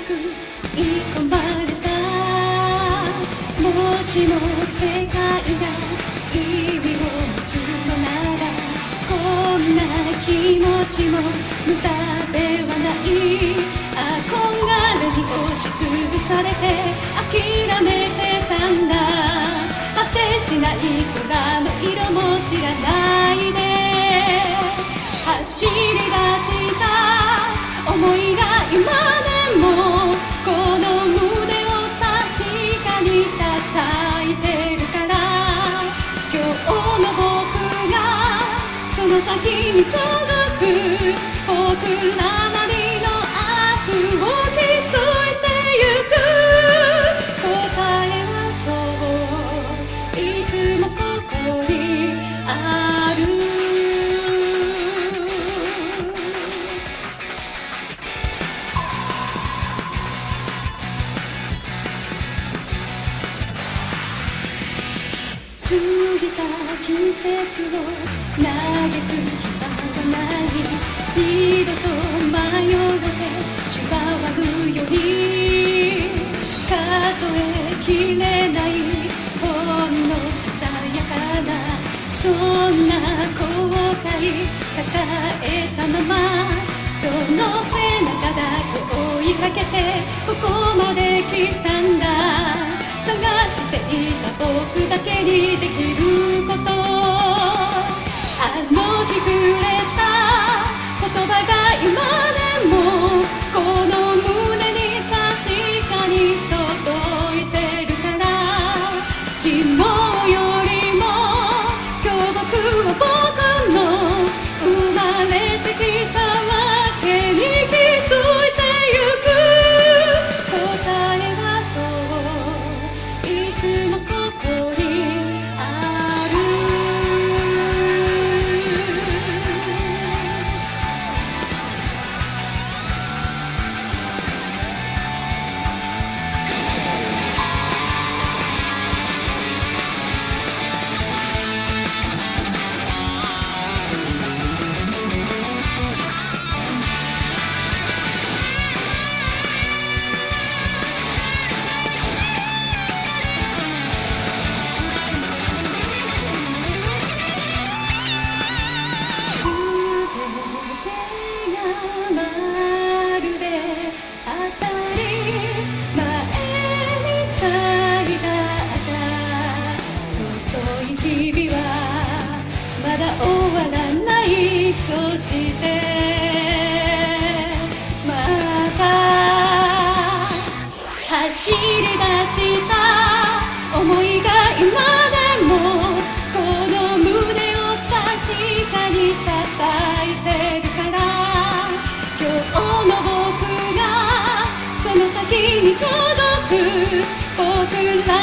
く吸い込まれた。もしも世界が意味を持つのなら、こんな気持ちも無駄ではない。憧れに押しつぶされて諦めてたんだ。果てしない空の色も知らないで走り出した想いが今でもこの胸を確かに叩いてるから、今日の僕がその先に続く僕らなりの明日を築いてゆく。答えはそういつもここにある。過ぎた季節を嘆く暇はない。二度と迷ってしまわぬように数えきれないほんのささやかなそんな後悔抱えたまま、その背中だけ追いかけてここまで来たんだ。探していた僕だけにできること、あの日触れた言葉が今でもこの胸に確かに届いてるから、昨日よりも今日僕は僕の生まれてきたわけに気づいてゆく。答えはそういつもここにある。まだ終わらない。そしてまた走り出した想いが今でもこの胸を確かに叩いてるから、今日の僕がその先に届く僕ら